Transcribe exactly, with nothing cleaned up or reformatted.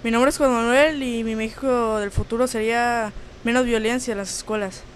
Mi nombre es Juan Manuel y mi México del futuro sería menos violencia en las escuelas.